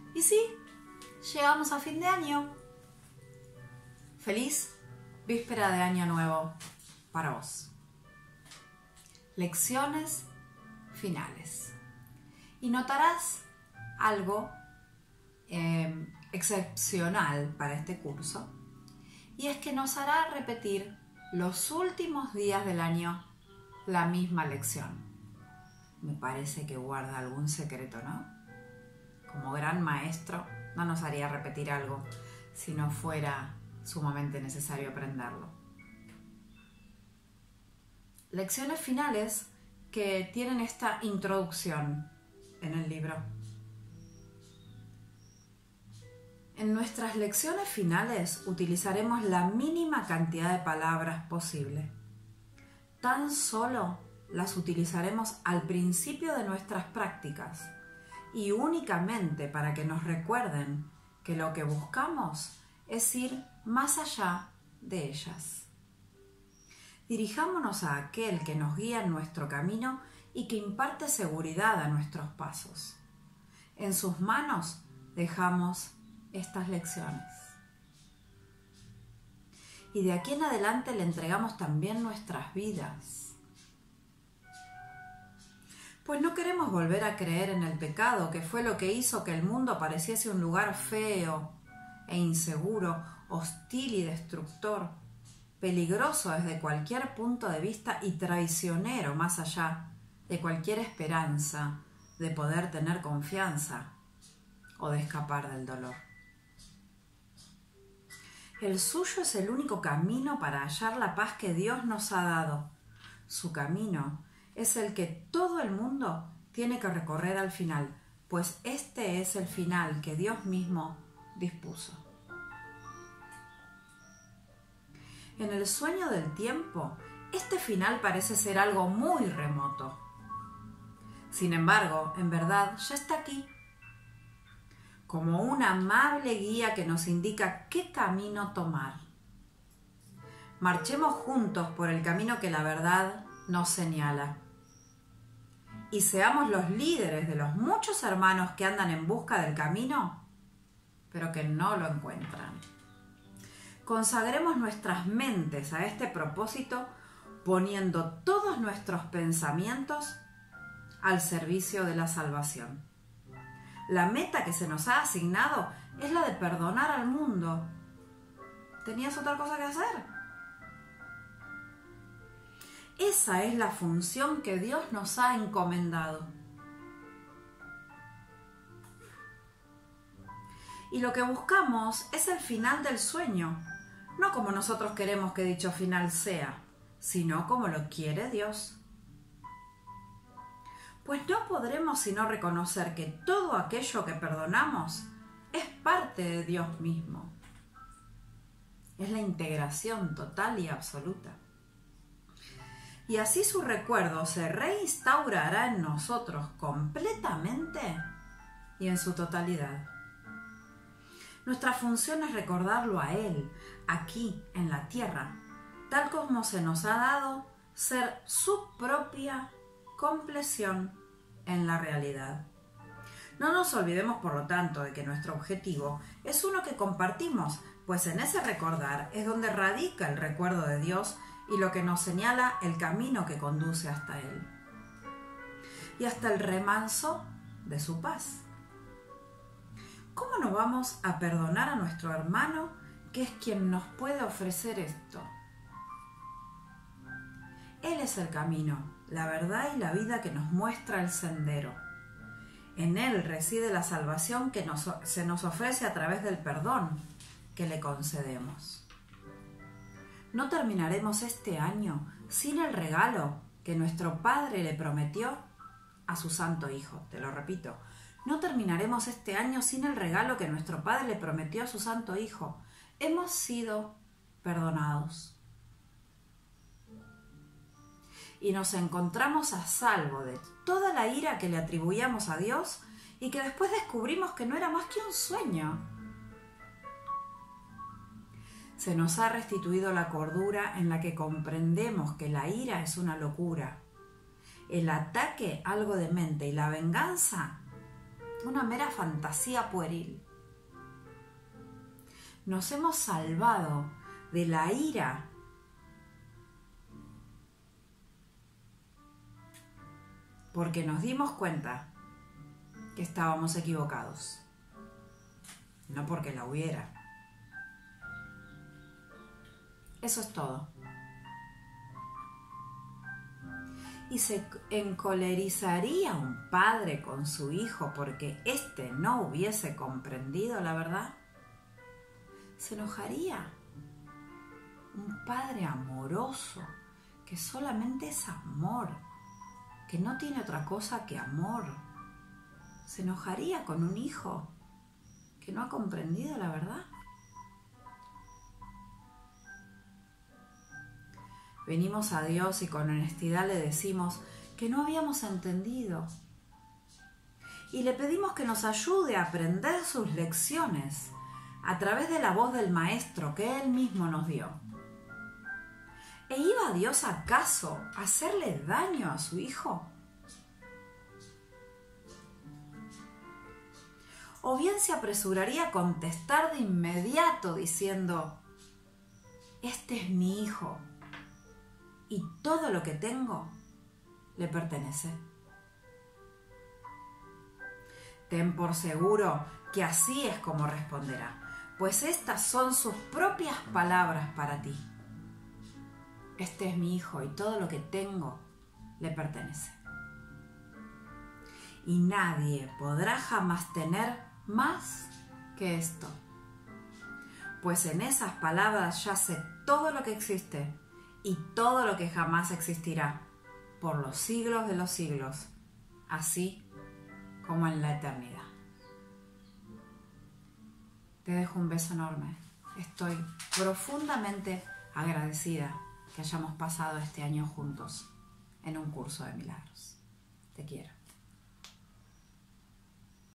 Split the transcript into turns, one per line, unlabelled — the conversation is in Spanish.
Y sí, llegamos a fin de año. Feliz víspera de año nuevo para vos. Lecciones finales. Y notarás algo excepcional para este curso, y es que nos hará repetir los últimos días del año la misma lección. Me parece que guarda algún secreto, ¿no? Como gran maestro, no nos haría repetir algo si no fuera sumamente necesario aprenderlo. Lecciones finales que tienen esta introducción en el libro. En nuestras lecciones finales utilizaremos la mínima cantidad de palabras posible. Tan solo las utilizaremos al principio de nuestras prácticas y únicamente para que nos recuerden que lo que buscamos es ir más allá de ellas. Dirijámonos a aquel que nos guía en nuestro camino y que imparte seguridad a nuestros pasos. En sus manos dejamos estas lecciones. Y de aquí en adelante le entregamos también nuestras vidas. Pues no queremos volver a creer en el pecado, que fue lo que hizo que el mundo pareciese un lugar feo e inseguro, hostil y destructor, peligroso desde cualquier punto de vista y traicionero más allá de cualquier esperanza de poder tener confianza o de escapar del dolor. El suyo es el único camino para hallar la paz que Dios nos ha dado. Su camino es el que todo el mundo tiene que recorrer al final, pues este es el final que Dios mismo dispuso. En el sueño del tiempo, este final parece ser algo muy remoto. Sin embargo, en verdad, ya está aquí, como una amable guía que nos indica qué camino tomar. Marchemos juntos por el camino que la verdad nos señala. Y seamos los líderes de los muchos hermanos que andan en busca del camino, pero que no lo encuentran. Consagremos nuestras mentes a este propósito, poniendo todos nuestros pensamientos al servicio de la salvación. La meta que se nos ha asignado es la de perdonar al mundo. ¿Tenías otra cosa que hacer? Esa es la función que Dios nos ha encomendado. Y lo que buscamos es el final del sueño, no como nosotros queremos que dicho final sea, sino como lo quiere Dios. Pues no podremos sino reconocer que todo aquello que perdonamos es parte de Dios mismo. Es la integración total y absoluta. Y así su recuerdo se reinstaurará en nosotros completamente y en su totalidad. Nuestra función es recordarlo a Él, aquí en la tierra, tal como se nos ha dado ser su propia compleción en la realidad. No nos olvidemos, por lo tanto, de que nuestro objetivo es uno que compartimos, pues en ese recordar es donde radica el recuerdo de Dios y lo que nos señala el camino que conduce hasta Él y hasta el remanso de su paz. ¿Cómo no vamos a perdonar a nuestro hermano, que es quien nos puede ofrecer esto? Él es el camino, la verdad y la vida que nos muestra el sendero. En Él reside la salvación que se nos ofrece a través del perdón que le concedemos. No terminaremos este año sin el regalo que nuestro Padre le prometió a su Santo Hijo. Te lo repito, no terminaremos este año sin el regalo que nuestro Padre le prometió a su Santo Hijo. Hemos sido perdonados. Y nos encontramos a salvo de toda la ira que le atribuíamos a Dios y que después descubrimos que no era más que un sueño. Se nos ha restituido la cordura en la que comprendemos que la ira es una locura, el ataque algo demente y la venganza una mera fantasía pueril. Nos hemos salvado de la ira porque nos dimos cuenta que estábamos equivocados, no porque la hubiera. Eso es todo. ¿Y se encolerizaría un padre con su hijo porque éste no hubiese comprendido la verdad? ¿Se enojaría un padre amoroso que solamente es amor, que no tiene otra cosa que amor? ¿Se enojaría con un hijo que no ha comprendido la verdad? Venimos a Dios y con honestidad le decimos que no habíamos entendido. Y le pedimos que nos ayude a aprender sus lecciones a través de la voz del Maestro que Él mismo nos dio. ¿E iba Dios acaso a hacerle daño a su hijo? ¿O bien se apresuraría a contestar de inmediato diciendo: este es mi hijo y todo lo que tengo le pertenece? Ten por seguro que así es como responderá, pues estas son sus propias palabras para ti. Este es mi hijo y todo lo que tengo le pertenece. Y nadie podrá jamás tener más que esto, pues en esas palabras yace todo lo que existe y todo lo que jamás existirá por los siglos de los siglos, así como en la eternidad. Te dejo un beso enorme. Estoy profundamente agradecida que hayamos pasado este año juntos en un curso de milagros. Te quiero.